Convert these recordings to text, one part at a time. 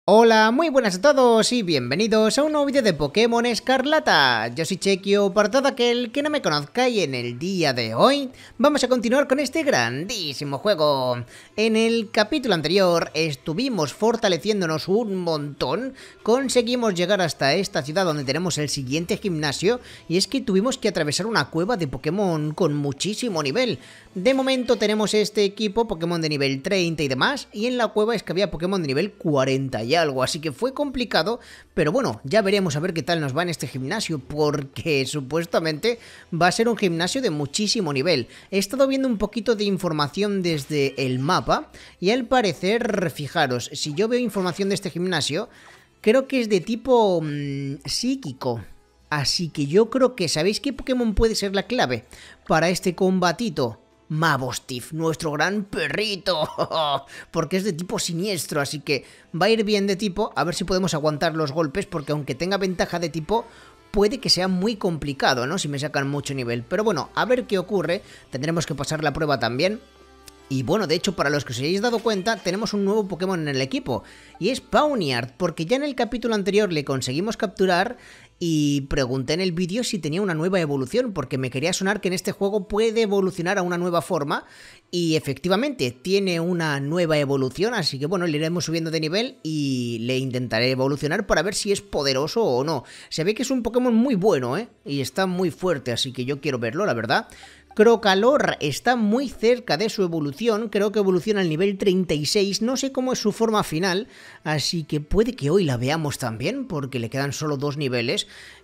Hola, muy buenas a todos y bienvenidos a un nuevo vídeo de Pokémon Escarlata. Yo soy Chequio, para todo aquel que no me conozca, y en el día de hoy vamos a continuar con este grandísimo juego. En el capítulo anterior estuvimos fortaleciéndonos un montón, conseguimos llegar hasta esta ciudad donde tenemos el siguiente gimnasio, y es que tuvimos que atravesar una cueva de Pokémon con muchísimo nivel. De momento tenemos este equipo, Pokémon de nivel 30 y demás, y en la cueva es que había Pokémon de nivel 40 y algo, así que fue complicado, pero bueno, ya veremos a ver qué tal nos va en este gimnasio, porque supuestamente va a ser un gimnasio de muchísimo nivel. He estado viendo un poquito de información desde el mapa, y al parecer, fijaros, si yo veo información de este gimnasio, creo que es de tipo psíquico. Así que yo creo que, ¿sabéis qué Pokémon puede ser la clave para este combatito? Mabosstiff, nuestro gran perrito, porque es de tipo siniestro, así que va a ir bien de tipo, a ver si podemos aguantar los golpes, porque aunque tenga ventaja de tipo, puede que sea muy complicado, ¿no? Si me sacan mucho nivel, pero bueno, a ver qué ocurre, tendremos que pasar la prueba también. Y bueno, de hecho, para los que os hayáis dado cuenta, tenemos un nuevo Pokémon en el equipo, y es Pawniard, porque ya en el capítulo anterior le conseguimos capturar y pregunté en el vídeo si tenía una nueva evolución, porque me quería sonar que en este juego puede evolucionar a una nueva forma, y efectivamente tiene una nueva evolución, así que bueno, le iremos subiendo de nivel y le intentaré evolucionar para ver si es poderoso o no. Se ve que es un Pokémon muy bueno, y está muy fuerte, así que yo quiero verlo, la verdad. Crocalor está muy cerca de su evolución, creo que evoluciona al nivel 36, no sé cómo es su forma final, así que puede que hoy la veamos también, porque le quedan solo 2 niveles,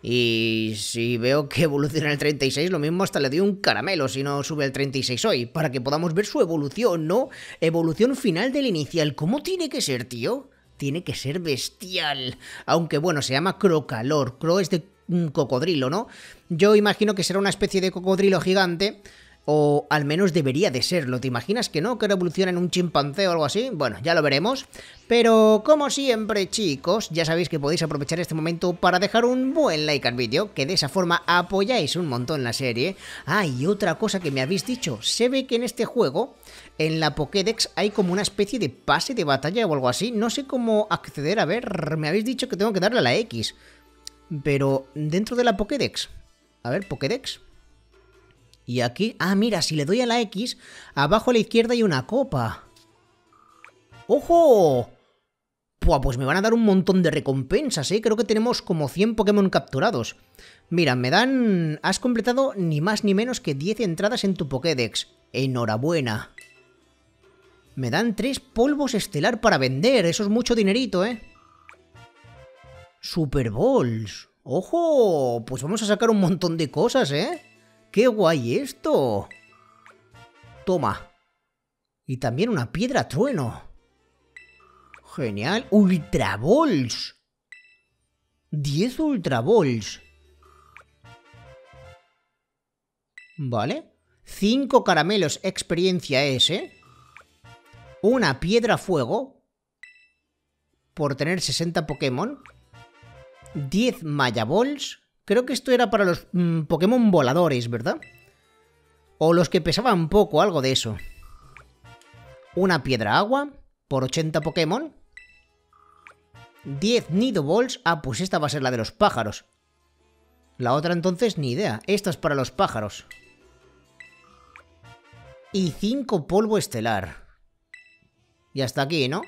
y si veo que evoluciona al 36, lo mismo hasta le doy un caramelo si no sube al 36 hoy, para que podamos ver su evolución, ¿no? Evolución final del inicial, ¿cómo tiene que ser, tío? Tiene que ser bestial, aunque bueno, se llama Crocalor, Cro es de un cocodrilo, ¿no? Yo imagino que será una especie de cocodrilo gigante, o al menos debería de serlo. ¿Te imaginas que no? ¿Que evoluciona en un chimpancé o algo así? Bueno, ya lo veremos. Pero como siempre, chicos, ya sabéis que podéis aprovechar este momento para dejar un buen like al vídeo, que de esa forma apoyáis un montón la serie. Ah, y otra cosa que me habéis dicho, se ve que en este juego, en la Pokédex, hay como una especie de pase de batalla o algo así. No sé cómo acceder, a ver, me habéis dicho que tengo que darle a la X. Pero dentro de la Pokédex, a ver, Pokédex. Y aquí, ah, mira, si le doy a la X, abajo a la izquierda hay una copa. ¡Ojo! Buah, pues me van a dar un montón de recompensas, ¿eh? Creo que tenemos como 100 Pokémon capturados. Mira, me dan... Has completado ni más ni menos que 10 entradas en tu Pokédex. Enhorabuena. Me dan 3 polvos estelar para vender, eso es mucho dinerito, ¿eh? Super Balls. ¡Ojo! Pues vamos a sacar un montón de cosas, ¿eh? ¡Qué guay esto! Toma. Y también una piedra trueno. Genial. Ultra Balls. 10 Ultra Balls. Vale. 5 caramelos experiencia S. Una piedra fuego. Por tener 60 Pokémon. 10 Maya Balls. Creo que esto era para los Pokémon voladores, ¿verdad? O los que pesaban poco, algo de eso. Una piedra agua por 80 Pokémon. 10 Nido Balls. Ah, pues esta va a ser la de los pájaros. La otra entonces ni idea. Esta es para los pájaros. Y 5 polvo estelar. Y hasta aquí, ¿no?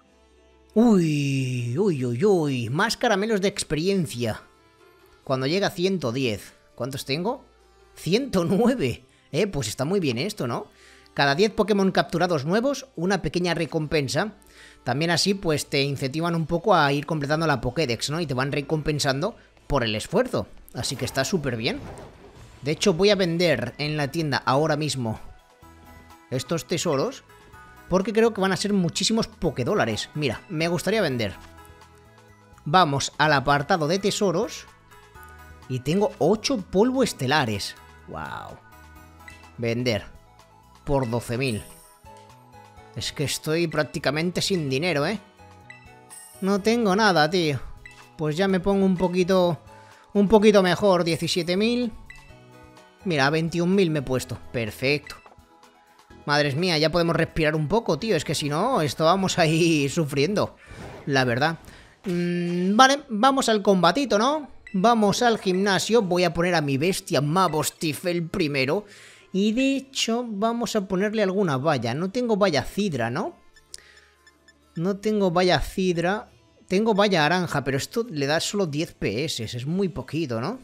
Uy, uy, uy, uy. Más caramelos de experiencia. Cuando llega a 110. ¿Cuántos tengo? 109. Pues está muy bien esto, ¿no? Cada 10 Pokémon capturados nuevos, una pequeña recompensa. También así, pues te incentivan un poco a ir completando la Pokédex, ¿no? Y te van recompensando por el esfuerzo. Así que está súper bien. De hecho, voy a vender en la tienda ahora mismo estos tesoros, porque creo que van a ser muchísimos Pokédólares. Mira, me gustaría vender. Vamos al apartado de tesoros. Y tengo 8 polvo estelares. ¡Wow! Vender. Por 12.000. Es que estoy prácticamente sin dinero, ¿eh? No tengo nada, tío. Pues ya me pongo un poquito mejor. 17.000. Mira, 21.000 me he puesto. Perfecto. Madres mía, ya podemos respirar un poco, tío. Es que si no, estábamos ahí sufriendo. la verdad. Vale, vamos al combatito, ¿no? Vamos al gimnasio. Voy a poner a mi bestia Mabosstiff el primero. Y de hecho, vamos a ponerle alguna valla. No tengo valla cidra, ¿no? No tengo valla cidra. Tengo valla naranja, pero esto le da solo 10 PS. Es muy poquito, ¿no?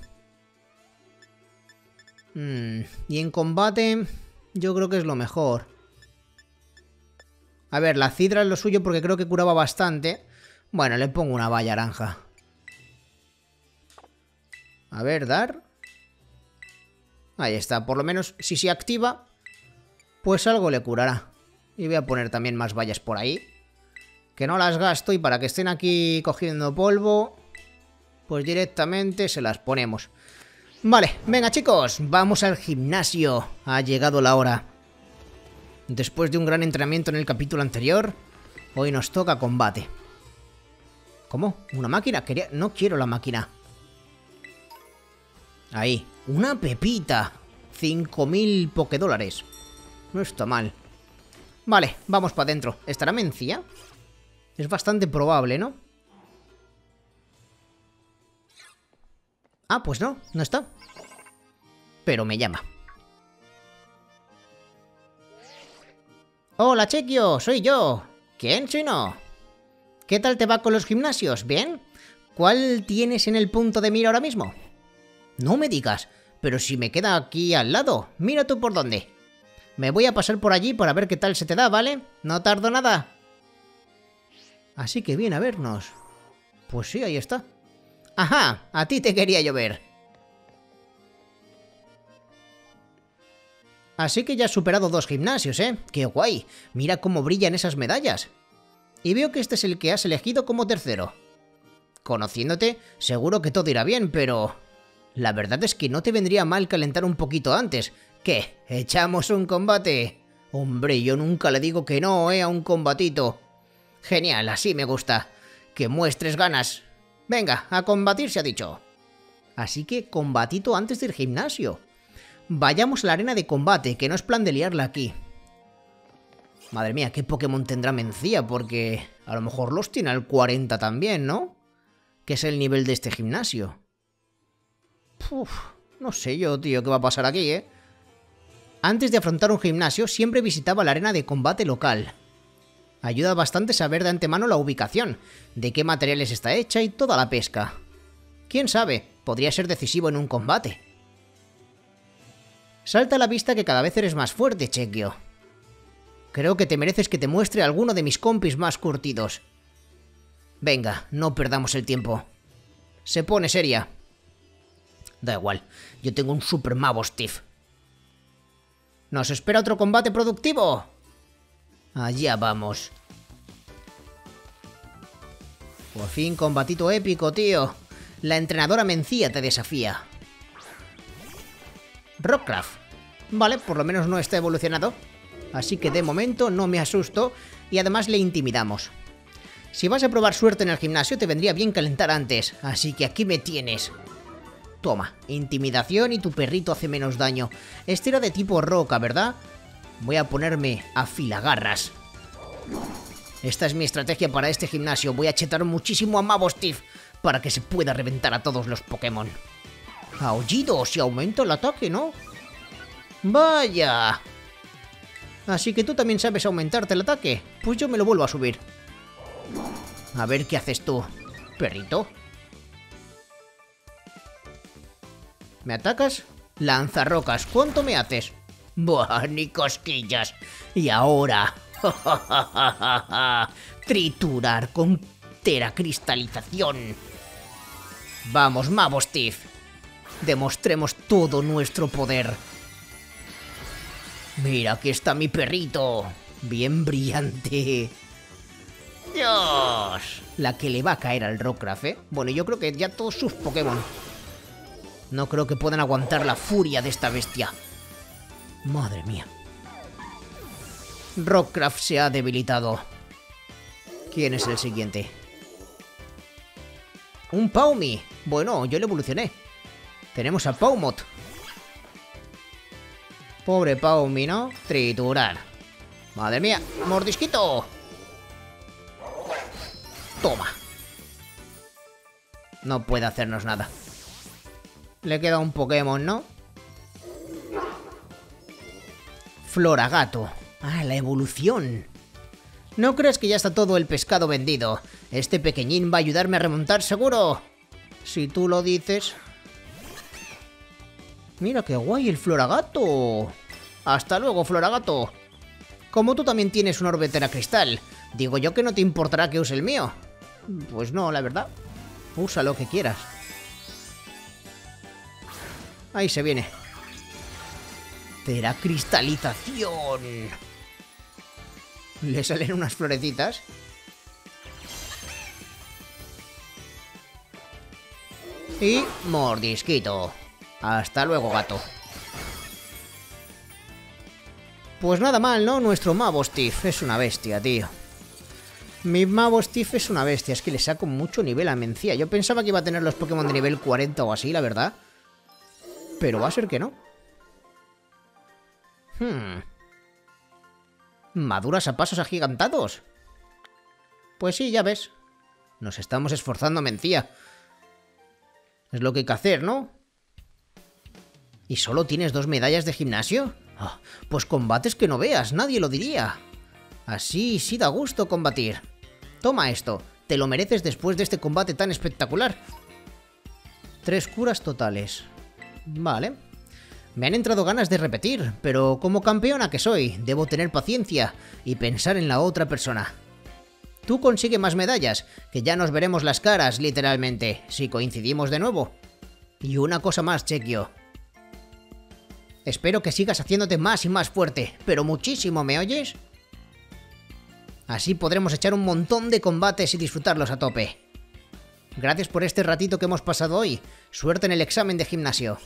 Y en combate, yo creo que es lo mejor. A ver, la cidra es lo suyo porque creo que curaba bastante. Bueno, le pongo una valla naranja. A ver, dar. Ahí está, por lo menos si se activa, pues algo le curará. Y voy a poner también más vallas por ahí, que no las gasto, y para que estén aquí cogiendo polvo, pues directamente se las ponemos. Vale, venga chicos, vamos al gimnasio. Ha llegado la hora. Después de un gran entrenamiento en el capítulo anterior, hoy nos toca combate. ¿Cómo? ¿Una máquina? No quiero la máquina. Ahí, una pepita. 5000 pokédólares. No está mal. Vale, vamos para adentro. ¿Estará Mencía? Es bastante probable, ¿no? Ah, pues no, no está. Pero me llama. Hola, Chequio, soy yo. ¿Quién si no? ¿Qué tal te va con los gimnasios? ¿Bien? ¿Cuál tienes en el punto de mira ahora mismo? No me digas, pero si me queda aquí al lado, mira tú por dónde. Me voy a pasar por allí para ver qué tal se te da, ¿vale? No tardo nada. Así que viene a vernos. Pues sí, ahí está. Ajá, a ti te quería yo ver. Así que ya has superado 2 gimnasios, ¿eh? ¡Qué guay! Mira cómo brillan esas medallas. Y veo que este es el que has elegido como tercero. Conociéndote, seguro que todo irá bien, pero... la verdad es que no te vendría mal calentar un poquito antes. ¿Qué? ¿Echamos un combate? Hombre, yo nunca le digo que no, a un combatito. Genial, así me gusta. Que muestres ganas. Venga, a combatir se ha dicho. Así que combatito antes del gimnasio. Vayamos a la arena de combate, que no es plan de liarla aquí. Madre mía, ¿qué Pokémon tendrá Mencía? Porque a lo mejor los tiene al 40 también, ¿no? Que es el nivel de este gimnasio. Uf, no sé yo, tío, qué va a pasar aquí, ¿eh? Antes de afrontar un gimnasio, siempre visitaba la arena de combate local. Ayuda bastante saber de antemano la ubicación, de qué materiales está hecha y toda la pesca. ¿Quién sabe? Podría ser decisivo en un combate. Salta a la vista que cada vez eres más fuerte, Chequio. Creo que te mereces que te muestre a alguno de mis compis más curtidos. Venga, no perdamos el tiempo. Se pone seria. Da igual, yo tengo un Super Mabosstiff. ¿Nos espera otro combate productivo? Allá vamos. Por fin combatito épico, tío. La entrenadora Mencía te desafía. Rockcraft. Vale, por lo menos no está evolucionado. Así que de momento no me asusto y además le intimidamos. Si vas a probar suerte en el gimnasio te vendría bien calentar antes, así que aquí me tienes. Toma, intimidación y tu perrito hace menos daño. Este era de tipo roca, ¿verdad? Voy a ponerme afilagarras. Esta es mi estrategia para este gimnasio. Voy a chetar muchísimo a Mabosstiff para que se pueda reventar a todos los Pokémon. Aullido, si aumenta el ataque, ¿no? ¡Vaya! Así que tú también sabes aumentarte el ataque. Pues yo me lo vuelvo a subir. A ver qué haces tú, perrito. ¿Me atacas? Lanzarrocas, ¿cuánto me haces? Buah, ni cosquillas. Y ahora... triturar con teracristalización. Vamos, Mabosstiff. Demostremos todo nuestro poder. Mira, aquí está mi perrito. Bien brillante. ¡Dios! La que le va a caer al Rockcraft, ¿eh? Bueno, yo creo que ya todos sus Pokémon. No creo que puedan aguantar la furia de esta bestia. Madre mía. Rockcraft se ha debilitado. ¿Quién es el siguiente? Un Pawmi. Bueno, yo le evolucioné. Tenemos a Pawmot. Pobre Pawmi, ¿no? Triturar. Madre mía, mordisquito. Toma. No puede hacernos nada. Le queda un Pokémon, ¿no? Floragato. Ah, la evolución. No creas que ya está todo el pescado vendido. Este pequeñín va a ayudarme a remontar seguro. Si tú lo dices. Mira qué guay el Floragato. Hasta luego, Floragato. Como tú también tienes un orbe Teracristal, digo yo que no te importará que use el mío. Pues no, la verdad. Usa lo que quieras. Ahí se viene. Teracristalización. Le salen unas florecitas. Y mordisquito. Hasta luego, gato. Pues nada mal, ¿no? Nuestro Mabosstiff es una bestia, tío. Mi Mabosstiff es una bestia. Es que le saco mucho nivel a Mencía. Yo pensaba que iba a tener los Pokémon de nivel 40 o así, la verdad. Pero va a ser que no. Maduras a pasos agigantados. Pues sí, ya ves. Nos estamos esforzando, Mencía. Es lo que hay que hacer, ¿no? ¿Y solo tienes 2 medallas de gimnasio? Oh, pues combates que no veas, nadie lo diría. Así sí da gusto combatir. Toma esto, te lo mereces después de este combate tan espectacular. 3 curas totales. Vale. Me han entrado ganas de repetir, pero como campeona que soy, debo tener paciencia y pensar en la otra persona. Tú consigue más medallas, que ya nos veremos las caras, literalmente, si coincidimos de nuevo. Y una cosa más, Chequio. Espero que sigas haciéndote más y más fuerte, pero muchísimo, ¿me oyes? Así podremos echar un montón de combates y disfrutarlos a tope. Gracias por este ratito que hemos pasado hoy. Suerte en el examen de gimnasio.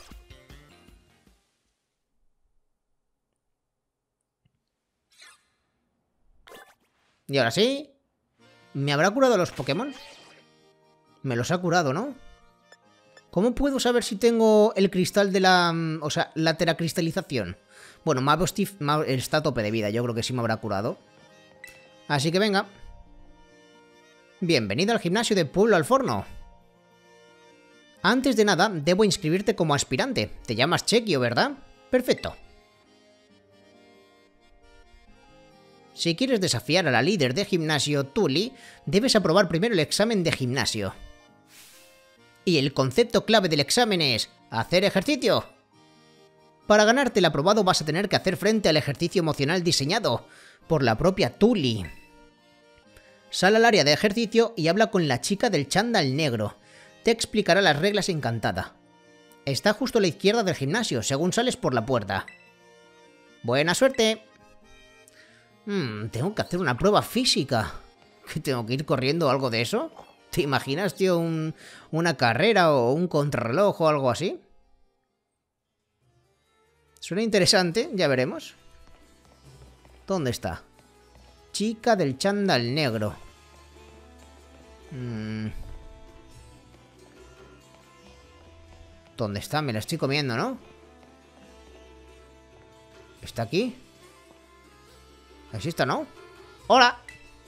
Y ahora sí. ¿Me habrá curado los Pokémon? Me los ha curado, ¿no? ¿Cómo puedo saber si tengo el cristal de la... o sea, la teracristalización? Bueno, Mabosstiff está a tope de vida. Yo creo que sí me habrá curado. Así que venga. Bienvenido al gimnasio de Pueblo al Forno. Antes de nada, debo inscribirte como aspirante. Te llamas Chequio, ¿verdad? Perfecto. Si quieres desafiar a la líder de gimnasio, Tuli, debes aprobar primero el examen de gimnasio. Y el concepto clave del examen es hacer ejercicio. Para ganarte el aprobado vas a tener que hacer frente al ejercicio emocional diseñado por la propia Tuli. Sal al área de ejercicio y habla con la chica del chándal negro. Te explicará las reglas encantada. Está justo a la izquierda del gimnasio, según sales por la puerta. ¡Buena suerte! Tengo que hacer una prueba física. ¿Que tengo que ir corriendo o algo de eso? ¿Te imaginas, tío, una carrera o un contrarreloj o algo así? Suena interesante, ya veremos. ¿Dónde está? Chica del chándal negro. ¿Dónde está? Me la estoy comiendo, ¿no? ¿Está aquí? Así está, ¿no? ¡Hola!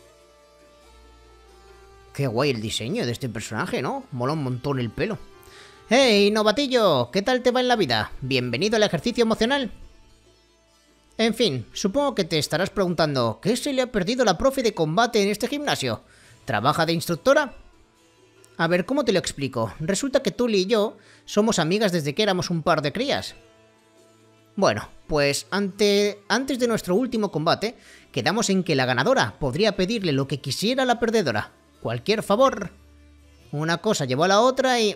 Qué guay el diseño de este personaje, ¿no? Mola un montón el pelo. ¡Hey, novatillo! ¿Qué tal te va en la vida? Bienvenido al ejercicio emocional. En fin, supongo que te estarás preguntando ¿qué se le ha perdido la profe de combate en este gimnasio? ¿Trabaja de instructora? A ver, ¿cómo te lo explico? Resulta que Tuli y yo somos amigas desde que éramos un par de crías. Bueno, pues antes de nuestro último combate, quedamos en que la ganadora podría pedirle lo que quisiera a la perdedora. Cualquier favor. Una cosa llevó a la otra y...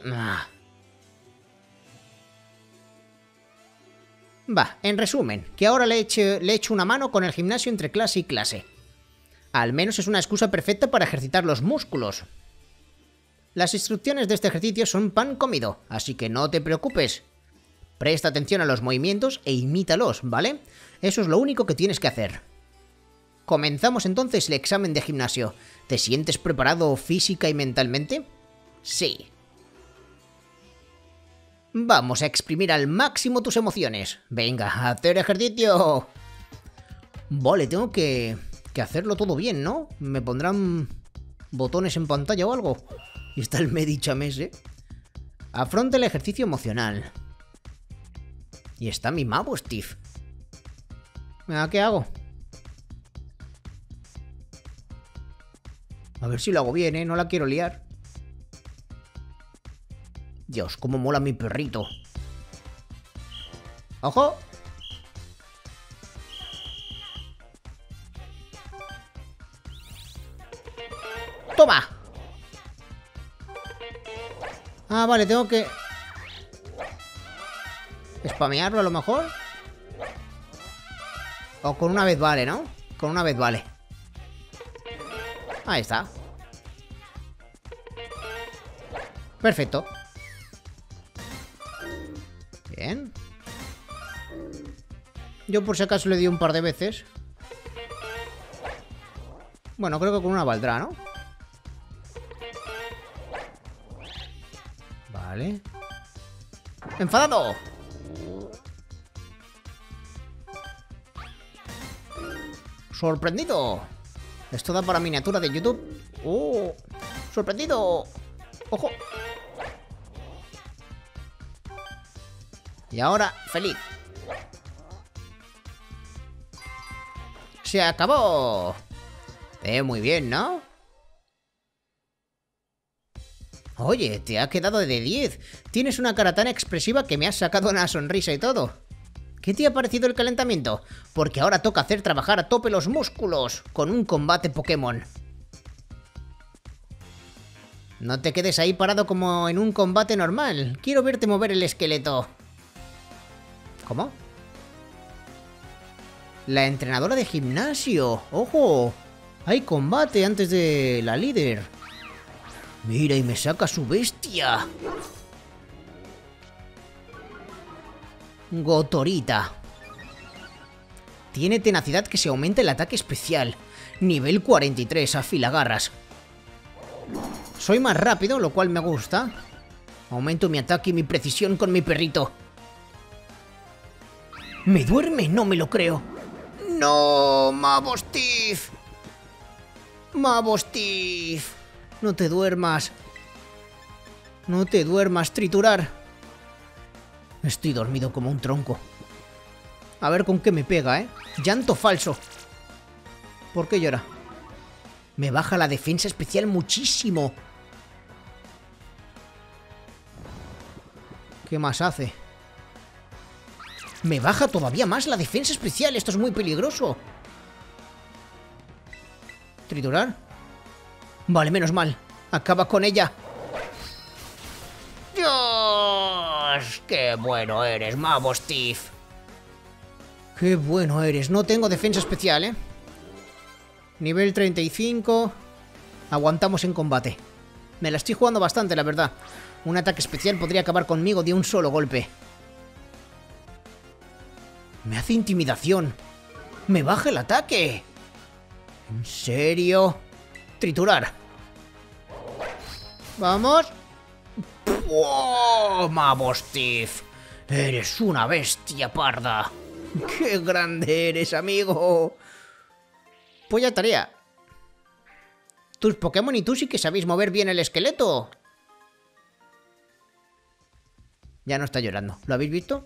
Va, en resumen, que ahora le echo una mano con el gimnasio entre clase y clase. Al menos es una excusa perfecta para ejercitar los músculos. Las instrucciones de este ejercicio son pan comido, así que no te preocupes. Presta atención a los movimientos e imítalos, ¿vale? Eso es lo único que tienes que hacer. Comenzamos entonces el examen de gimnasio. ¿Te sientes preparado física y mentalmente? Sí. Vamos a exprimir al máximo tus emociones. Venga, a hacer ejercicio. Vale, tengo que hacerlo todo bien, ¿no? Me pondrán botones en pantalla o algo. Y está el Medichames, ¿eh? Afronta el ejercicio emocional. Y está mi Mabosstiff. ¿Qué hago? A ver si lo hago bien, ¿eh? No la quiero liar. Dios, cómo mola mi perrito. ¡Ojo! ¡Toma! Ah, vale, tengo que... spamearlo a lo mejor. O con una vez vale, ¿no? Con una vez vale. Ahí está. Perfecto. Bien. Yo por si acaso le di un par de veces. Bueno, creo que con una valdrá, ¿no? Vale. ¡Enfadado! ¡Sorprendido! Esto da para miniatura de YouTube. ¡Oh! ¡Sorprendido! ¡Ojo! Y ahora, feliz. ¡Se acabó! Muy bien, ¿no? Oye, te ha quedado de 10. Tienes una cara tan expresiva que me has sacado una sonrisa y todo. ¿Qué te ha parecido el calentamiento? Porque ahora toca hacer trabajar a tope los músculos con un combate Pokémon. No te quedes ahí parado como en un combate normal. Quiero verte mover el esqueleto. ¿Cómo? La entrenadora de gimnasio. ¡Ojo! Hay combate antes de la líder. Mira, y me saca su bestia. Gotorita. Tiene tenacidad que se aumenta el ataque especial. Nivel 43, afilagarras. Soy más rápido, lo cual me gusta. Aumento mi ataque y mi precisión con mi perrito. ¿Me duerme? No me lo creo. ¡No! ¡Mabosstiff! ¡Mabosstiff! No te duermas. No te duermas, triturar. Estoy dormido como un tronco. A ver con qué me pega, ¿eh? Llanto falso. ¿Por qué llora? Me baja la defensa especial muchísimo. ¿Qué más hace? Me baja todavía más la defensa especial. Esto es muy peligroso. ¿Triturar? Vale, menos mal. Acaba con ella. ¡Dios! ¡Qué bueno eres, Mabosstiff! ¡Qué bueno eres! No tengo defensa especial, ¿eh? Nivel 35. Aguantamos en combate. Me la estoy jugando bastante, la verdad. Un ataque especial podría acabar conmigo de un solo golpe. Me hace intimidación. ¡Me baja el ataque! ¿En serio? Triturar. ¡Vamos! ¡Oh, Mabosstiff! Eres una bestia parda. ¡Qué grande eres, amigo! Pues ya tarea. Tus Pokémon y tú sí que sabéis mover bien el esqueleto. Ya no está llorando. ¿Lo habéis visto?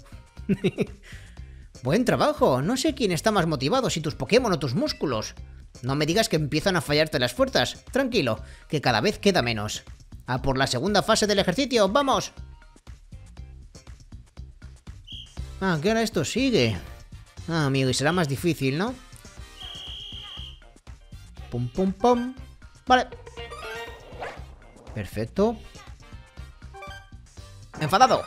Buen trabajo. No sé quién está más motivado, si tus Pokémon o tus músculos. No me digas que empiezan a fallarte las fuerzas. Tranquilo, que cada vez queda menos. A por la segunda fase del ejercicio. ¡Vamos! Ah, que ahora esto sigue. Ah, amigo, y será más difícil, ¿no? Pum, pum, pum. Vale. Perfecto. ¡Enfadado!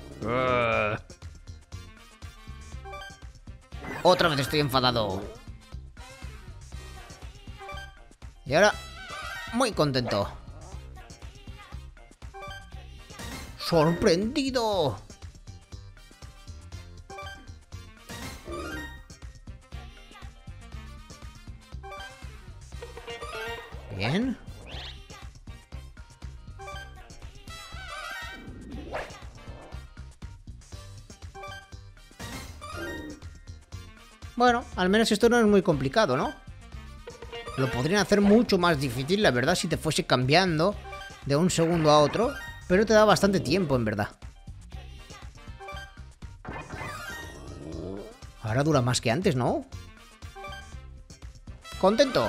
Otra vez estoy enfadado. Y ahora, muy contento. ¡Sorprendido! Bien. Bueno, al menos esto no es muy complicado, ¿no? Lo podrían hacer mucho más difícil, la verdad, si te fuese cambiando de un segundo a otro. Pero te da bastante tiempo, en verdad. Ahora dura más que antes, ¿no? ¡Contento!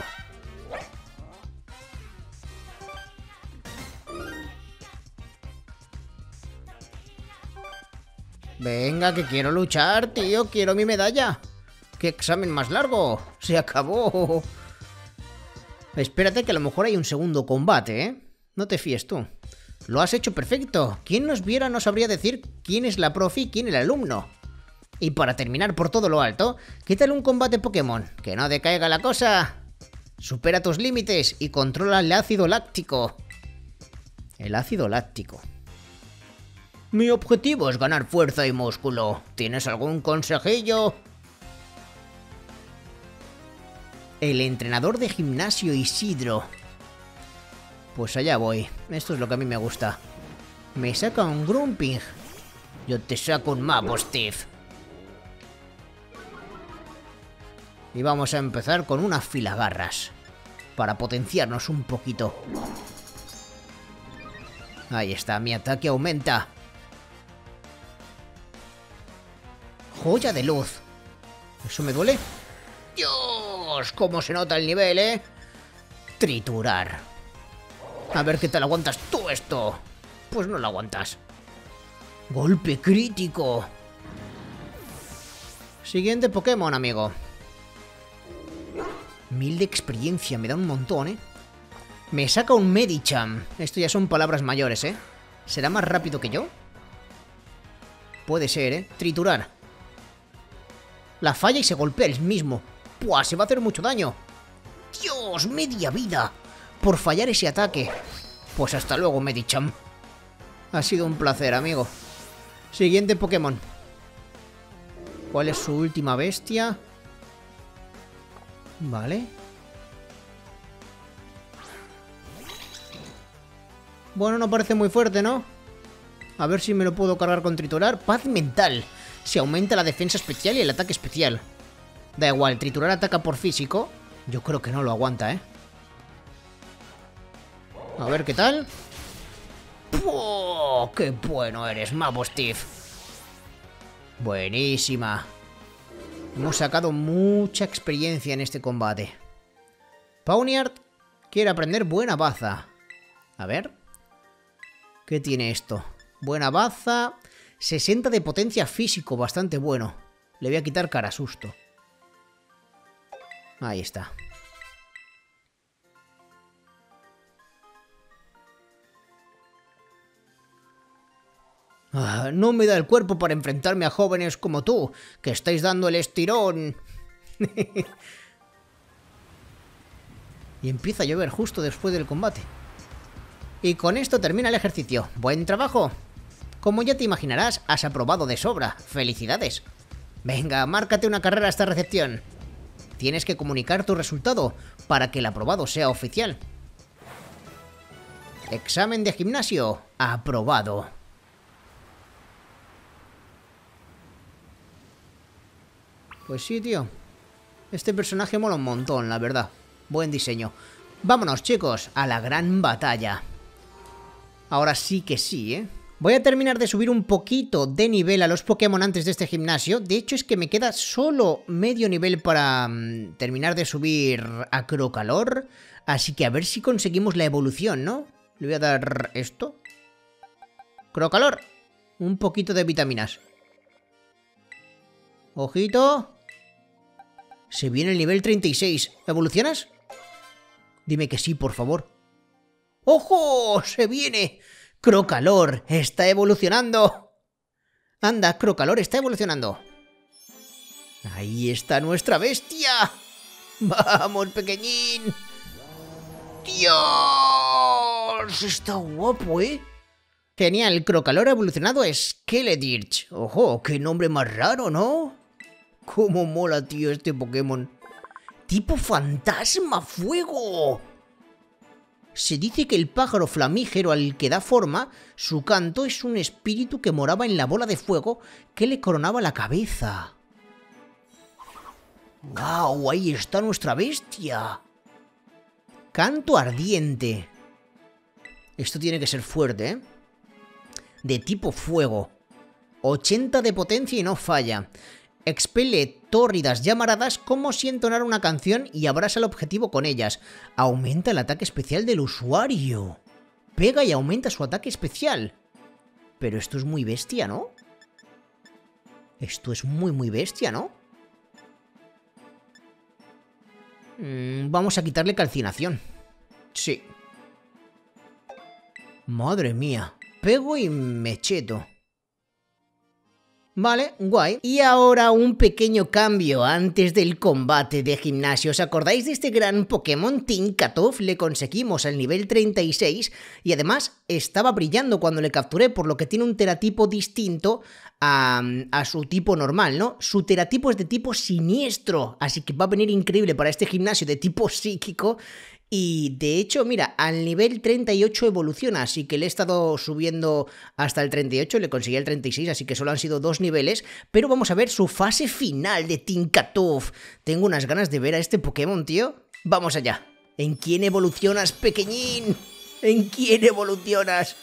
Venga, que quiero luchar, tío. Quiero mi medalla. ¡Qué examen más largo! ¡Se acabó! Espérate que a lo mejor hay un segundo combate, ¿eh? No te fíes tú. Lo has hecho perfecto. Quien nos viera no sabría decir quién es la profe y quién el alumno. Y para terminar por todo lo alto, ¿qué tal un combate Pokémon? ¡Que no decaiga la cosa! Supera tus límites y controla el ácido láctico. El ácido láctico. Mi objetivo es ganar fuerza y músculo. ¿Tienes algún consejillo? El entrenador de gimnasio Isidro. Pues allá voy. Esto es lo que a mí me gusta. Me saca un Grumpig. Yo te saco un Mapostif. Y vamos a empezar con una filagarras. Para potenciarnos un poquito. Ahí está, mi ataque aumenta. Joya de luz. ¿Eso me duele? ¡Dios! ¿Cómo se nota el nivel, eh? Triturar. A ver qué tal aguantas tú esto. Pues no lo aguantas. Golpe crítico. Siguiente Pokémon, amigo. 1000 de experiencia, me da un montón, ¿eh? Me saca un Medicham. Esto ya son palabras mayores, ¿eh? ¿Será más rápido que yo? Puede ser, ¿eh? Triturar. La falla y se golpea el mismo. ¡Puah! Se va a hacer mucho daño. ¡Dios! ¡Media vida! Por fallar ese ataque. Pues hasta luego, Medicham. Ha sido un placer, amigo. Siguiente Pokémon. ¿Cuál es su última bestia? Vale. Bueno, no parece muy fuerte, ¿no? A ver si me lo puedo cargar con triturar. Paz mental. Se aumenta la defensa especial y el ataque especial. Da igual, triturar ataca por físico. Yo creo que no lo aguanta, ¿eh? A ver qué tal. ¡Oh, qué bueno eres, Mapostif! Buenísima. Hemos sacado mucha experiencia en este combate. Pawniard quiere aprender buena baza. A ver. ¿Qué tiene esto? Buena baza. 60 de potencia físico, bastante bueno. Le voy a quitar cara susto. Ahí está. No me da el cuerpo para enfrentarme a jóvenes como tú, que estáis dando el estirón. Y empieza a llover justo después del combate. Y con esto termina el ejercicio. ¡Buen trabajo! Como ya te imaginarás, has aprobado de sobra. ¡Felicidades! Venga, márcate una carrera a esta recepción. Tienes que comunicar tu resultado para que el aprobado sea oficial. Examen de gimnasio. Aprobado. Pues sí, tío. Este personaje mola un montón, la verdad. Buen diseño. Vámonos, chicos, a la gran batalla. Ahora sí que sí, ¿eh? Voy a terminar de subir un poquito de nivel a los Pokémon antes de este gimnasio. De hecho, es que me queda solo medio nivel para terminar de subir a Crocalor. Así que a ver si conseguimos la evolución, ¿no? Le voy a dar esto. Crocalor. Un poquito de vitaminas. Ojito. Se viene el nivel 36. ¿Evolucionas? Dime que sí, por favor. ¡Ojo! ¡Se viene! ¡Crocalor está evolucionando! Anda, Crocalor está evolucionando. ¡Ahí está nuestra bestia! ¡Vamos, pequeñín! ¡Dios! Está guapo, ¿eh? Genial, Crocalor ha evolucionado a Skeledirge. ¡Ojo! ¡Qué nombre más raro!, ¿no? ¡Cómo mola, tío, este Pokémon! ¡Tipo fantasma fuego! Se dice que el pájaro flamígero al que da forma, su canto es un espíritu que moraba en la bola de fuego que le coronaba la cabeza. ¡Guau! ¡Ahí está nuestra bestia! Canto ardiente. Esto tiene que ser fuerte, ¿eh? De tipo fuego. 80 de potencia y no falla. Expele tórridas llamaradas como si entonara una canción y abrasa el objetivo con ellas. Aumenta el ataque especial del usuario. Pega y aumenta su ataque especial. Pero esto es muy bestia, ¿no? Esto es muy bestia, ¿no? Vamos a quitarle calcinación. Sí. Madre mía. Pego y me cheto. Vale, guay. Y ahora un pequeño cambio antes del combate de gimnasio. ¿Os acordáis de este gran Pokémon Tinkatuff? Le conseguimos al nivel 36 y además estaba brillando cuando le capturé, por lo que tiene un teratipo distinto a su tipo normal, ¿no? Su teratipo es de tipo siniestro, así que va a venir increíble para este gimnasio de tipo psíquico. Y de hecho, mira, al nivel 38 evoluciona, así que le he estado subiendo hasta el 38, le conseguí el 36, así que solo han sido 2 niveles, pero vamos a ver su fase final de Tinkatuff. Tengo unas ganas de ver a este Pokémon, tío. Vamos allá. ¿En quién evolucionas, pequeñín? ¿En quién evolucionas?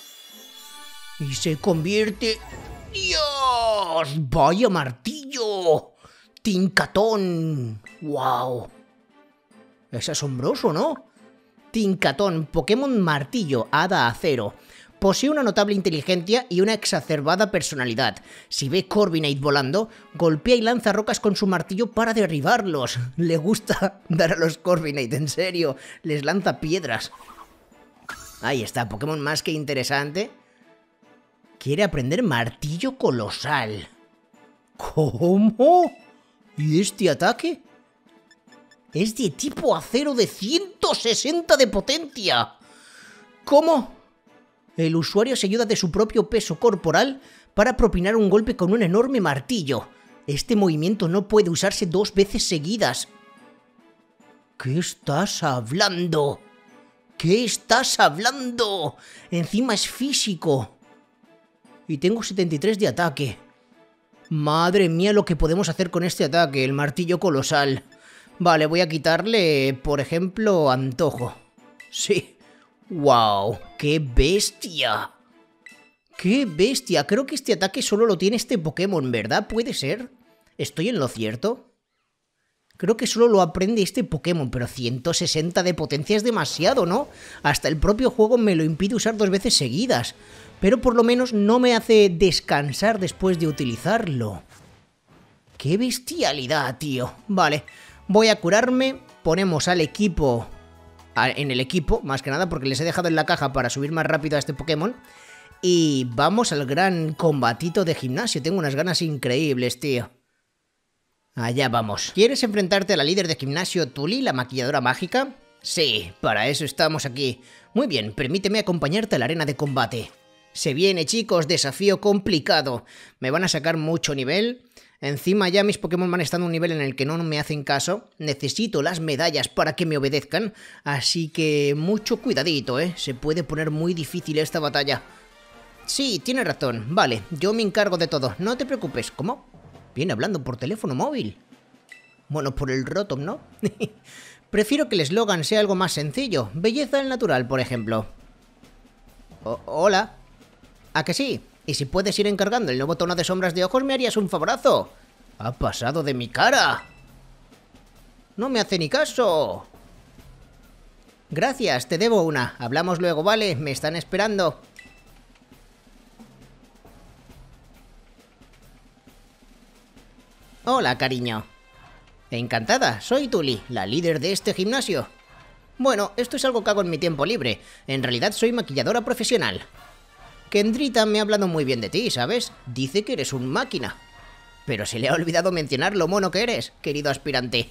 Y se convierte... ¡Dios! ¡Vaya martillo! ¡Tinkatón! ¡Wow! Es asombroso, ¿no? Tinkatón, Pokémon martillo, hada acero. Posee una notable inteligencia y una exacerbada personalidad. Si ve Corviknight volando, golpea y lanza rocas con su martillo para derribarlos. Le gusta dar a los Corviknight, en serio. Les lanza piedras. Ahí está, Pokémon más que interesante. Quiere aprender martillo colosal. ¿Cómo? ¿Y este ataque? Es de tipo acero de 160 de potencia. ¿Cómo? El usuario se ayuda de su propio peso corporal para propinar un golpe con un enorme martillo. Este movimiento no puede usarse 2 veces seguidas. ¿Qué estás hablando? ¿Qué estás hablando? Encima es físico. Y tengo 73 de ataque. Madre mía lo que podemos hacer con este ataque, el martillo colosal. Vale, voy a quitarle, por ejemplo, antojo. Sí. ¡Wow! ¡Qué bestia! ¡Qué bestia! Creo que este ataque solo lo tiene este Pokémon, ¿verdad? ¿Puede ser? ¿Estoy en lo cierto? Creo que solo lo aprende este Pokémon, pero 160 de potencia es demasiado, ¿no? Hasta el propio juego me lo impide usar 2 veces seguidas. Pero por lo menos no me hace descansar después de utilizarlo. ¡Qué bestialidad, tío! Vale. Voy a curarme, ponemos al equipo, en el equipo, más que nada porque les he dejado en la caja para subir más rápido a este Pokémon. Y vamos al gran combatito de gimnasio, tengo unas ganas increíbles, tío. Allá vamos. ¿Quieres enfrentarte a la líder de gimnasio Tuli, la maquilladora mágica? Sí, para eso estamos aquí. Muy bien, permíteme acompañarte a la arena de combate. Se viene, chicos, desafío complicado. Me van a sacar mucho nivel. Encima ya mis Pokémon van estando a un nivel en el que no me hacen caso. Necesito las medallas para que me obedezcan. Así que mucho cuidadito, ¿eh? Se puede poner muy difícil esta batalla. Sí, tienes razón. Vale, yo me encargo de todo. No te preocupes. ¿Cómo? Viene hablando por teléfono móvil. Bueno, por el Rotom, ¿no? Prefiero que el eslogan sea algo más sencillo. Belleza al natural, por ejemplo. Hola. ¿A que sí? Y si puedes ir encargando el nuevo tono de sombras de ojos, me harías un favorazo. Ha pasado de mi cara. No me hace ni caso. Gracias, te debo una. Hablamos luego, ¿vale? Me están esperando. Hola, cariño. Encantada, soy Tuli, la líder de este gimnasio. Bueno, esto es algo que hago en mi tiempo libre. En realidad soy maquilladora profesional. Kendrita me ha hablado muy bien de ti, ¿sabes? Dice que eres un máquina. Pero se le ha olvidado mencionar lo mono que eres, querido aspirante.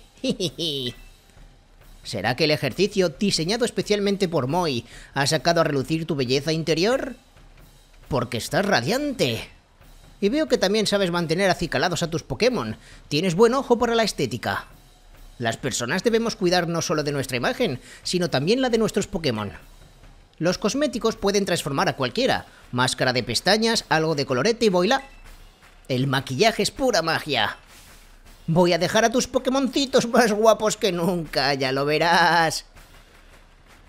¿Será que el ejercicio, diseñado especialmente por Moi, ha sacado a relucir tu belleza interior? Porque estás radiante. Y veo que también sabes mantener acicalados a tus Pokémon. Tienes buen ojo para la estética. Las personas debemos cuidar no solo de nuestra imagen, sino también la de nuestros Pokémon. Los cosméticos pueden transformar a cualquiera. Máscara de pestañas, algo de colorete y voila. El maquillaje es pura magia. Voy a dejar a tus Pokémoncitos más guapos que nunca, ya lo verás.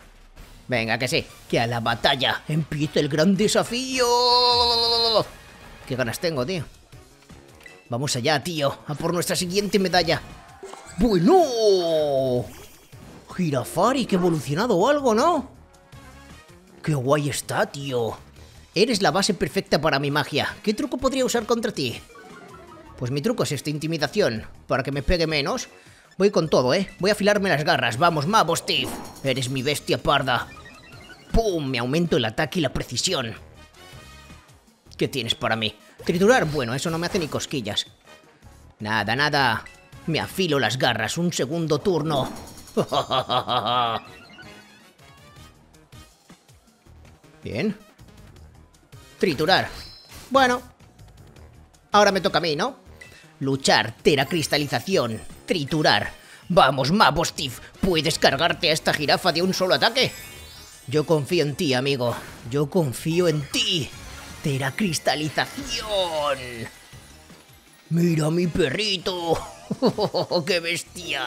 Venga, que sí. Que a la batalla empiece el gran desafío. Qué ganas tengo, tío. Vamos allá, tío. A por nuestra siguiente medalla. ¡Bueno! Girafari, que evolucionado o algo, ¿no? ¡Qué guay está, tío! Eres la base perfecta para mi magia. ¿Qué truco podría usar contra ti? Pues mi truco es esta intimidación. Para que me pegue menos. Voy con todo, ¿eh? Voy a afilarme las garras. Vamos, Mabostif. Eres mi bestia parda. ¡Pum! Me aumento el ataque y la precisión. ¿Qué tienes para mí? Triturar, bueno, eso no me hace ni cosquillas. Nada, nada. Me afilo las garras. Un segundo turno. Bien. Triturar. Bueno. Ahora me toca a mí, ¿no? Luchar, teracristalización, triturar. Vamos, Mabostif. ¿Puedes cargarte a esta jirafa de un solo ataque? Yo confío en ti, amigo. Yo confío en ti. Teracristalización. Mira mi perrito. ¡Qué bestia!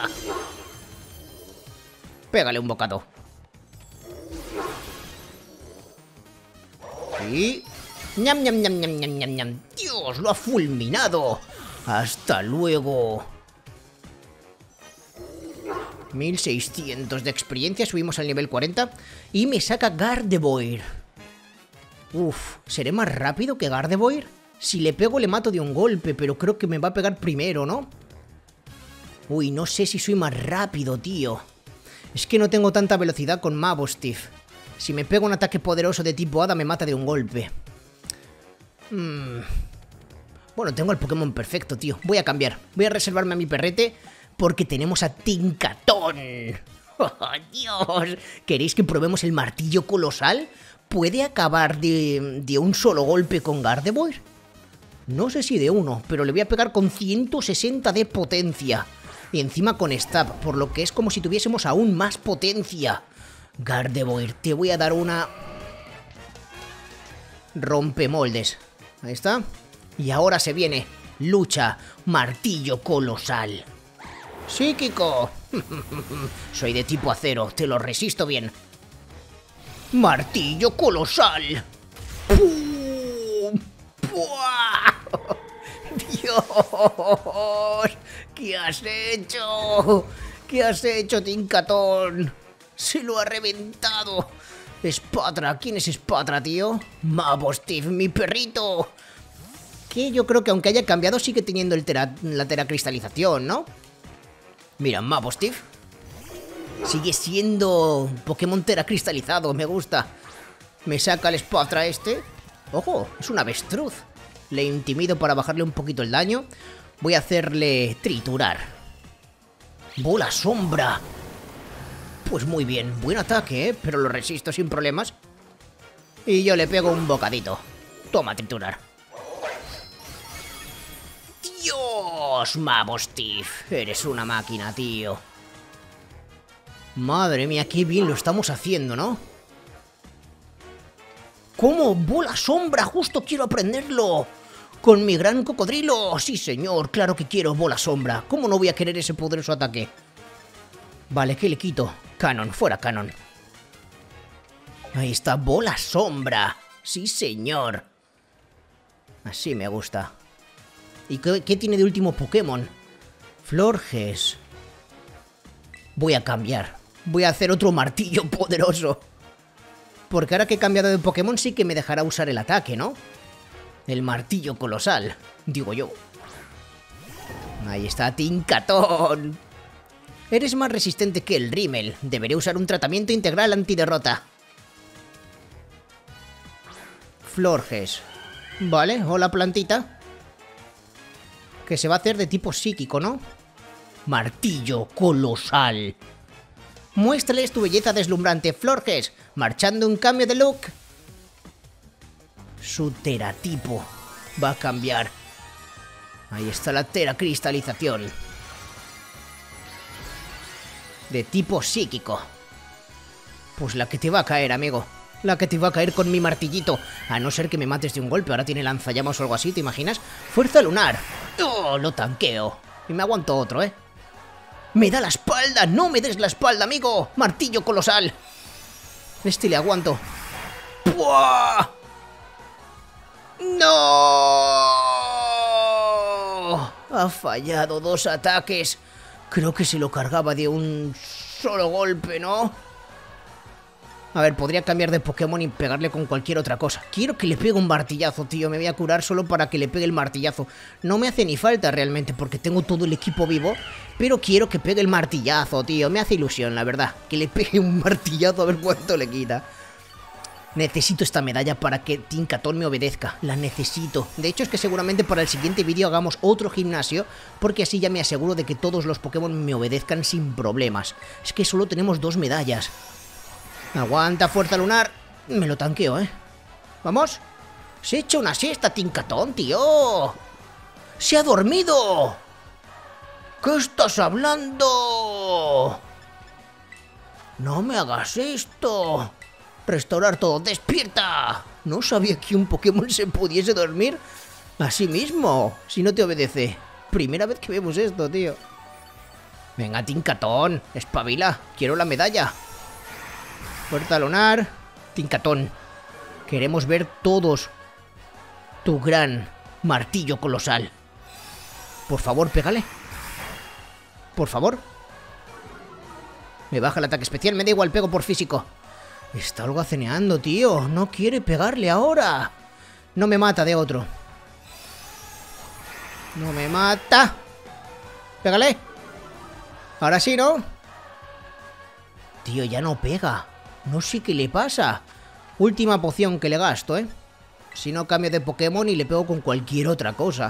Pégale un bocado. Y... ¡Ñam, ñam, ñam, ñam, ñam, ñam, ñam! ¡Dios, lo ha fulminado! ¡Hasta luego! 1600 de experiencia, subimos al nivel 40. Y me saca Gardevoir. Uf, ¿seré más rápido que Gardevoir? Si le pego le mato de un golpe, pero creo que me va a pegar primero, ¿no? Uy, no sé si soy más rápido, tío. Es que no tengo tanta velocidad con Mabostif. Si me pego un ataque poderoso de tipo hada me mata de un golpe. Bueno, tengo el Pokémon perfecto, tío. Voy a cambiar. Voy a reservarme a mi perrete porque tenemos a Tinkaton. ¡Oh, Dios! ¿Queréis que probemos el martillo colosal? ¿Puede acabar de un solo golpe con Gardevoir? No sé si de uno, pero le voy a pegar con 160 de potencia. Y encima con Stab, por lo que es como si tuviésemos aún más potencia. Gardevoir, te voy a dar una... rompemoldes. Ahí está. Y ahora se viene lucha, martillo colosal. ¡Psíquico! Soy de tipo acero, te lo resisto bien. ¡Martillo colosal! ¡Pum! ¡Puah! ¡Dios! ¿Qué has hecho? ¿Qué has hecho, Tinkaton? ¡Se lo ha reventado! Spatra, ¿quién es Spatra, tío? Mabostif, mi perrito. Que yo creo que aunque haya cambiado sigue teniendo la teracristalización, ¿no? Mira, Mabostif sigue siendo Pokémon teracristalizado, me gusta. Me saca el Spatra este. ¡Ojo! Es un avestruz. Le intimido para bajarle un poquito el daño. Voy a hacerle triturar. ¡Bola sombra! Pues muy bien, buen ataque, ¿eh? Pero lo resisto sin problemas. Y yo le pego un bocadito. Toma, triturar. ¡Dios, Mabostif! Eres una máquina, tío. Madre mía, qué bien lo estamos haciendo, ¿no? ¿Cómo? ¡Bola sombra! ¡Justo quiero aprenderlo! ¡Con mi gran cocodrilo! ¡Sí, señor! Claro que quiero bola sombra. ¿Cómo no voy a querer ese poderoso ataque? Vale, ¿qué le quito? Canon, fuera Canon. Ahí está, bola sombra. Sí, señor. Así me gusta. ¿Y qué tiene de último Pokémon? Florges. Voy a cambiar. Voy a hacer otro martillo poderoso. Porque ahora que he cambiado de Pokémon sí que me dejará usar el ataque, ¿no? El martillo colosal, digo yo. Ahí está, Tinkaton. Eres más resistente que el Rimmel. Deberé usar un tratamiento integral antiderrota. Florges. Vale, hola plantita. Que se va a hacer de tipo psíquico, ¿no? Martillo colosal. Muéstrales tu belleza deslumbrante, Florges, marchando un cambio de look. Su teratipo va a cambiar. Ahí está la teracristalización. De tipo psíquico. Pues la que te va a caer, amigo. La que te va a caer con mi martillito. A no ser que me mates de un golpe. Ahora tiene lanzallamas o algo así, ¿te imaginas? Fuerza lunar. ¡Oh, lo tanqueo! Y me aguanto otro, ¿eh? ¡Me da la espalda! ¡No me des la espalda, amigo! ¡Martillo colosal! Este le aguanto. ¡Buah! ¡No! Ha fallado 2 ataques. Creo que se lo cargaba de un solo golpe, ¿no? A ver, podría cambiar de Pokémon y pegarle con cualquier otra cosa. Quiero que le pegue un martillazo, tío. Me voy a curar solo para que le pegue el martillazo. No me hace ni falta realmente porque tengo todo el equipo vivo. Pero quiero que pegue el martillazo, tío. Me hace ilusión, la verdad. Que le pegue un martillazo a ver cuánto le quita. Necesito esta medalla para que Tinkaton me obedezca. La necesito. De hecho, es que seguramente para el siguiente vídeo hagamos otro gimnasio, porque así ya me aseguro de que todos los Pokémon me obedezcan sin problemas. Es que solo tenemos 2 medallas. Aguanta, fuerza lunar. Me lo tanqueo, ¿eh? ¿Vamos? Se echa una siesta, Tinkaton, tío. ¡Se ha dormido! ¿Qué estás hablando? No me hagas esto. Restaurar todo. ¡Despierta! No sabía que un Pokémon se pudiese dormir a sí mismo si no te obedece. Primera vez que vemos esto, tío. Venga, Tinkaton, espabila. Quiero la medalla. Fuerza lunar. Tinkaton, queremos ver todos tu gran martillo colosal. Por favor, pégale. Por favor. Me baja el ataque especial. Me da igual, pego por físico. Está almaceneando, tío. No quiere pegarle ahora. No me mata de otro. No me mata. Pégale. Ahora sí, ¿no? Tío, ya no pega. No sé qué le pasa. Última poción que le gasto, ¿eh? Si no cambio de Pokémon y le pego con cualquier otra cosa.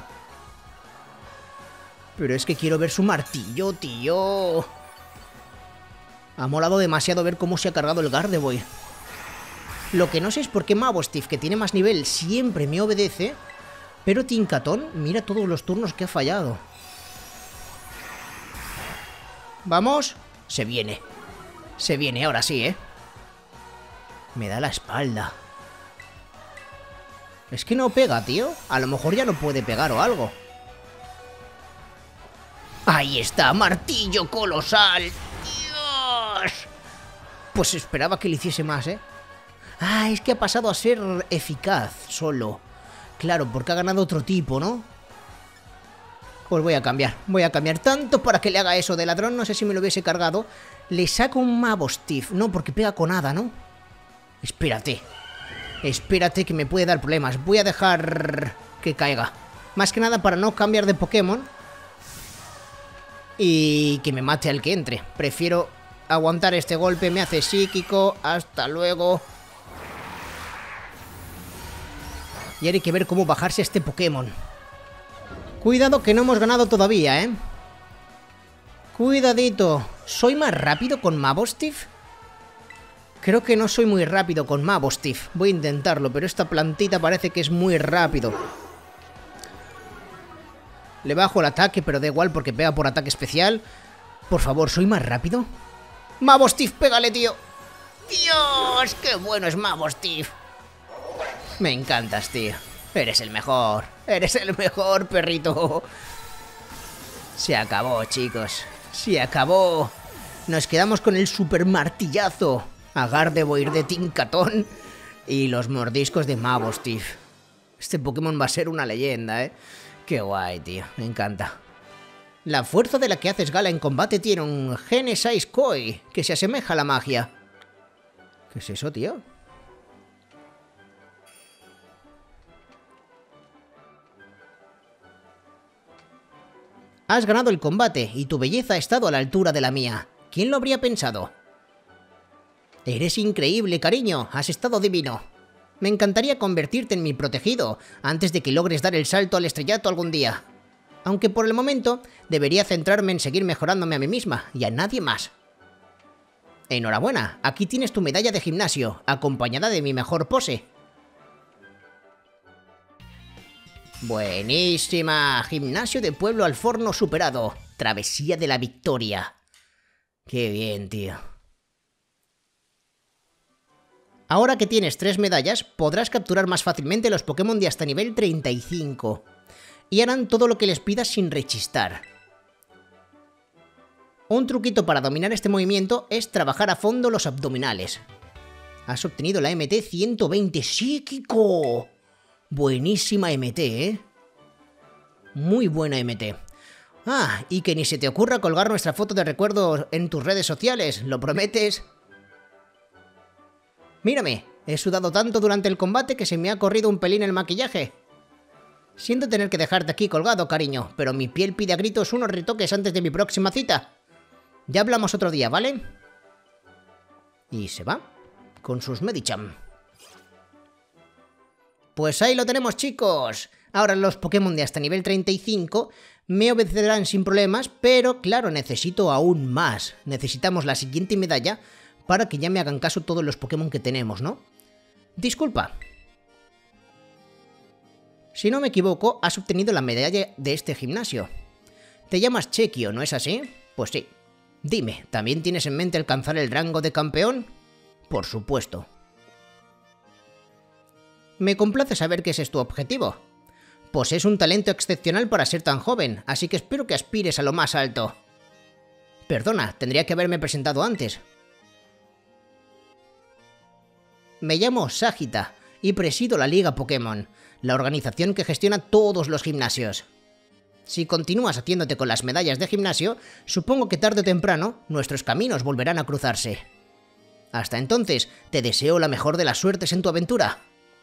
Pero es que quiero ver su martillo, tío. Ha molado demasiado ver cómo se ha cargado el Gardevoir. Lo que no sé es por qué Mabosstiff, que tiene más nivel, siempre me obedece. Pero Tinkaton, mira todos los turnos que ha fallado. Vamos. Se viene. Se viene, ahora sí, ¿eh? Me da la espalda. Es que no pega, tío. A lo mejor ya no puede pegar o algo. Ahí está, martillo colosal. Pues esperaba que le hiciese más, ¿eh? Ah, es que ha pasado a ser eficaz solo. Claro, porque ha ganado otro tipo, ¿no? Pues voy a cambiar. Voy a cambiar tanto para que le haga eso de ladrón. No sé si me lo hubiese cargado. Le saco un Mabosstiff. No, porque pega con hada, ¿no? Espérate. Espérate que me puede dar problemas. Voy a dejar que caiga. Más que nada para no cambiar de Pokémon. Y que me mate al que entre. Prefiero aguantar este golpe. Me hace psíquico. Hasta luego. Y ahora hay que ver cómo bajarse a este Pokémon. Cuidado que no hemos ganado todavía, ¿eh? Cuidadito. ¿Soy más rápido con Mabosstiff? Creo que no soy muy rápido con Mabosstiff. Voy a intentarlo, pero esta plantita parece que es muy rápido. Le bajo el ataque, pero da igual porque pega por ataque especial. Por favor, ¿soy más rápido? ¡Mabosstiff, pégale, tío! ¡Dios! ¡Qué bueno es Mabosstiff! Me encantas, tío. Eres el mejor. Eres el mejor, perrito. Se acabó, chicos. Se acabó. Nos quedamos con el super martillazo a Gardevoir de Tinkaton y los mordiscos de Mabosstiff. Este Pokémon va a ser una leyenda, ¿eh? Qué guay, tío. Me encanta. La fuerza de la que haces gala en combate tiene un Genesai's Koi que se asemeja a la magia. ¿Qué es eso, tío? Has ganado el combate y tu belleza ha estado a la altura de la mía. ¿Quién lo habría pensado? Eres increíble, cariño. Has estado divino. Me encantaría convertirte en mi protegido antes de que logres dar el salto al estrellato algún día. Aunque por el momento debería centrarme en seguir mejorándome a mí misma y a nadie más. Enhorabuena, aquí tienes tu medalla de gimnasio, acompañada de mi mejor pose. Buenísima. Gimnasio de Pueblo Alforno superado. Travesía de la victoria. Qué bien, tío. Ahora que tienes 3 medallas, podrás capturar más fácilmente los Pokémon de hasta nivel 35. Y harán todo lo que les pidas sin rechistar. Un truquito para dominar este movimiento es trabajar a fondo los abdominales. Has obtenido la MT 120. ¡Psíquico! Buenísima MT, ¿eh? Muy buena MT. Ah, y que ni se te ocurra colgar nuestra foto de recuerdo en tus redes sociales, ¿lo prometes? Mírame, he sudado tanto durante el combate que se me ha corrido un pelín el maquillaje. Siento tener que dejarte aquí colgado, cariño, pero mi piel pide a gritos unos retoques antes de mi próxima cita. Ya hablamos otro día, ¿vale? Y se va con sus Medicham. Pues ahí lo tenemos, chicos. Ahora los Pokémon de hasta nivel 35 me obedecerán sin problemas, pero claro, necesito aún más. Necesitamos la siguiente medalla para que ya me hagan caso todos los Pokémon que tenemos, ¿no? Disculpa. Si no me equivoco, has obtenido la medalla de este gimnasio. Te llamas Chequio, ¿no es así? Pues sí. Dime, ¿también tienes en mente alcanzar el rango de campeón? Por supuesto. Me complace saber que ese es tu objetivo. Posees un talento excepcional para ser tan joven, así que espero que aspires a lo más alto. Perdona, tendría que haberme presentado antes. Me llamo Sagita y presido la Liga Pokémon, la organización que gestiona todos los gimnasios. Si continúas haciéndote con las medallas de gimnasio, supongo que tarde o temprano nuestros caminos volverán a cruzarse. Hasta entonces, te deseo la mejor de las suertes en tu aventura.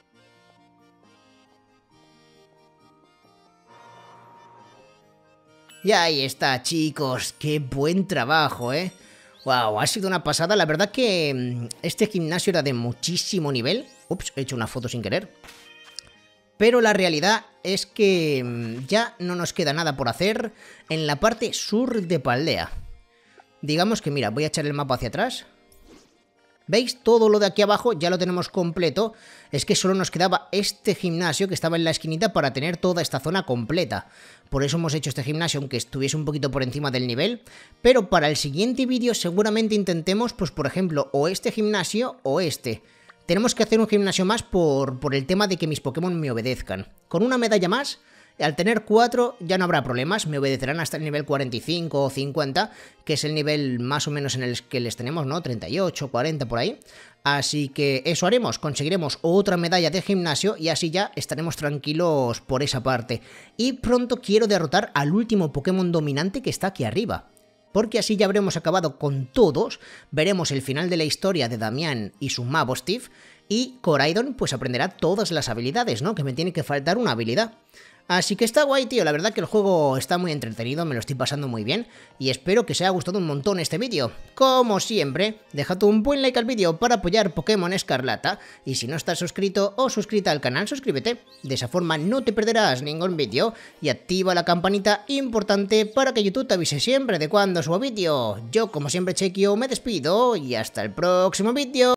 Y ahí está, chicos, qué buen trabajo, ¿eh? Wow, ha sido una pasada, la verdad que este gimnasio era de muchísimo nivel. Ups, he hecho una foto sin querer. Pero la realidad es que ya no nos queda nada por hacer en la parte sur de Paldea. Digamos que, mira, voy a echar el mapa hacia atrás. ¿Veis? Todo lo de aquí abajo ya lo tenemos completo. Es que solo nos quedaba este gimnasio que estaba en la esquinita para tener toda esta zona completa. Por eso hemos hecho este gimnasio, aunque estuviese un poquito por encima del nivel. Pero para el siguiente vídeo seguramente intentemos, pues por ejemplo, o este gimnasio o este. Tenemos que hacer un gimnasio más por el tema de que mis Pokémon me obedezcan. Con una medalla más, al tener 4 ya no habrá problemas, me obedecerán hasta el nivel 45 o 50, que es el nivel más o menos en el que les tenemos, ¿no? 38, 40 por ahí. Así que eso haremos, conseguiremos otra medalla de gimnasio y así ya estaremos tranquilos por esa parte. Y pronto quiero derrotar al último Pokémon dominante que está aquí arriba. Porque así ya habremos acabado con todos, veremos el final de la historia de Damián y su Mabosstiff, y Koraidon pues aprenderá todas las habilidades, ¿no? Que me tiene que faltar una habilidad. Así que está guay, tío, la verdad que el juego está muy entretenido, me lo estoy pasando muy bien, y espero que os haya gustado un montón este vídeo. Como siempre, dejad un buen like al vídeo para apoyar Pokémon Escarlata, y si no estás suscrito o suscrita al canal, suscríbete, de esa forma no te perderás ningún vídeo, y activa la campanita importante para que YouTube te avise siempre de cuando subo vídeo. Yo, como siempre, Chequio, me despido, y hasta el próximo vídeo.